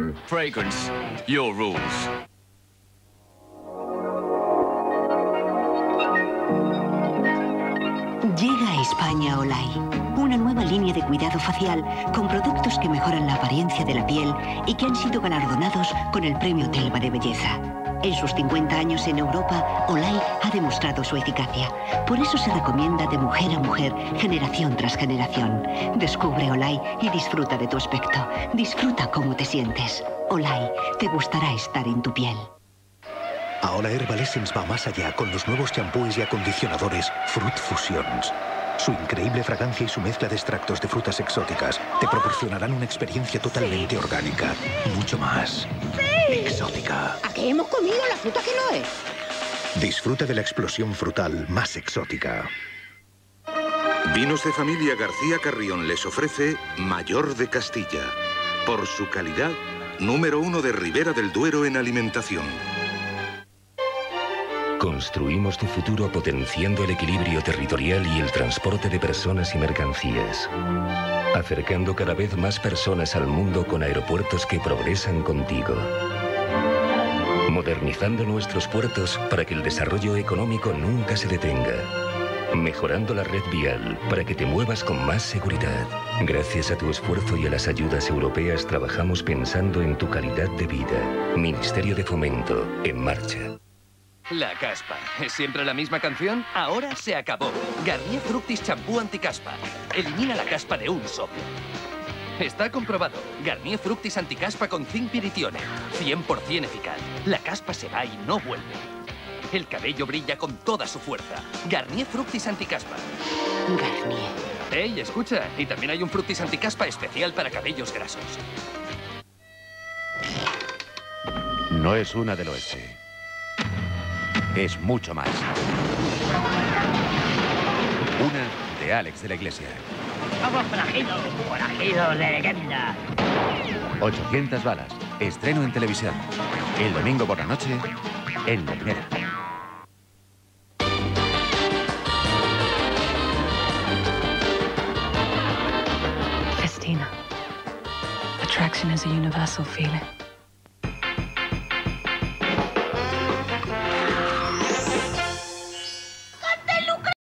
Fragrance, your rules. Llega a España Olay, una nueva línea de cuidado facial con productos que mejoran la apariencia de la piel y que han sido galardonados con el Premio Telva de Belleza. En sus 50 años en Europa, Olay ha demostrado su eficacia. Por eso se recomienda de mujer a mujer, generación tras generación. Descubre Olay y disfruta de tu aspecto. Disfruta cómo te sientes. Olay, te gustará estar en tu piel. Ahora Herbal Essence va más allá con los nuevos champús y acondicionadores Fruit Fusions. Su increíble fragancia y su mezcla de extractos de frutas exóticas te proporcionarán una experiencia totalmente orgánica. Mucho más exótica. ¿A qué hemos comido la fruta que no es? Disfruta de la explosión frutal más exótica. Vinos de Familia García Carrión les ofrece Mayor de Castilla. Por su calidad, número 1 de Ribera del Duero en alimentación. Construimos tu futuro potenciando el equilibrio territorial y el transporte de personas y mercancías. Acercando cada vez más personas al mundo con aeropuertos que progresan contigo. Modernizando nuestros puertos para que el desarrollo económico nunca se detenga. Mejorando la red vial para que te muevas con más seguridad. Gracias a tu esfuerzo y a las ayudas europeas trabajamos pensando en tu calidad de vida. Ministerio de Fomento, en marcha. La caspa. ¿Es siempre la misma canción? Ahora se acabó. Garnier Fructis Champú Anticaspa. Elimina la caspa de un soplo. Está comprobado. Garnier Fructis Anticaspa con zinc piritione. 100% eficaz. La caspa se va y no vuelve. El cabello brilla con toda su fuerza. Garnier Fructis Anticaspa. Garnier. ¡Ey, escucha! Y también hay un Fructis Anticaspa especial para cabellos grasos. No es una del oeste. Es mucho más. Una de Alex de la Iglesia. Somos forajidos de leyenda. 800 balas. Estreno en televisión. El domingo por la noche, en la primera. Festina. Attraction is a universal feeling.